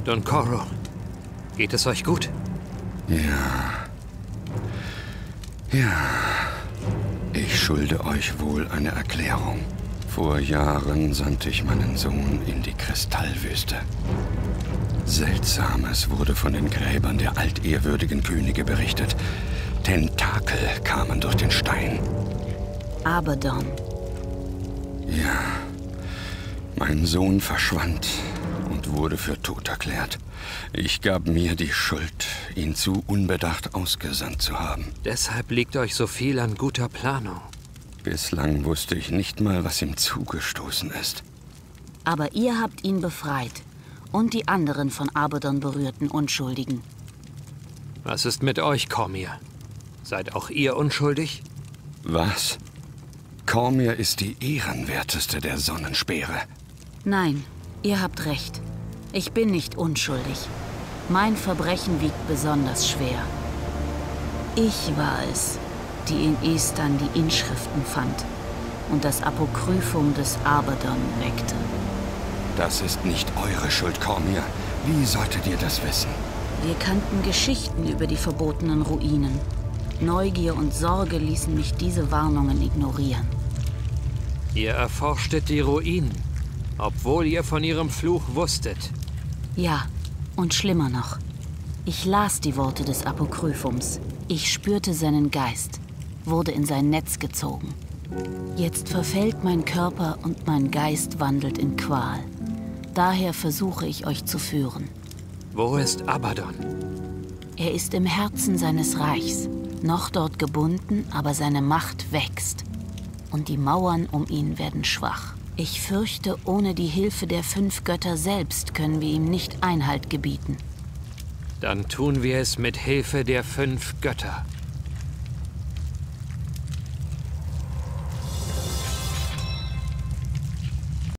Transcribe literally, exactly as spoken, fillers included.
Don Corro, geht es euch gut? Ja. Ja. Ich schulde euch wohl eine Erklärung. Vor Jahren sandte ich meinen Sohn in die Kristallwüste. Seltsames wurde von den Gräbern der altehrwürdigen Könige berichtet. Tentakel kamen durch den Stein. Abaddon. Ja. Mein Sohn verschwand und wurde für tot erklärt. Ich gab mir die Schuld, ihn zu unbedacht ausgesandt zu haben. Deshalb liegt euch so viel an guter Planung. Bislang wusste ich nicht mal, was ihm zugestoßen ist. Aber ihr habt ihn befreit. Und die anderen von Abaddon berührten Unschuldigen. Was ist mit euch, Cormyr? Seid auch ihr unschuldig? Was? Cormyr ist die ehrenwerteste der Sonnenspeere. Nein, ihr habt recht. Ich bin nicht unschuldig. Mein Verbrechen wiegt besonders schwer. Ich war es, die in Istan die Inschriften fand und das Apokryphum des Abaddon weckte. Das ist nicht eure Schuld, Cormyr. Wie solltet ihr das wissen? Wir kannten Geschichten über die verbotenen Ruinen. Neugier und Sorge ließen mich diese Warnungen ignorieren. Ihr erforschtet die Ruinen, obwohl ihr von ihrem Fluch wusstet. Ja, und schlimmer noch. Ich las die Worte des Apokryphums. Ich spürte seinen Geist, wurde in sein Netz gezogen. Jetzt verfällt mein Körper und mein Geist wandelt in Qual. Daher versuche ich euch zu führen. Wo ist Abaddon? Er ist im Herzen seines Reichs, noch dort gebunden, aber seine Macht wächst. Und die Mauern um ihn werden schwach. Ich fürchte, ohne die Hilfe der fünf Götter selbst können wir ihm nicht Einhalt gebieten. Dann tun wir es mit Hilfe der fünf Götter.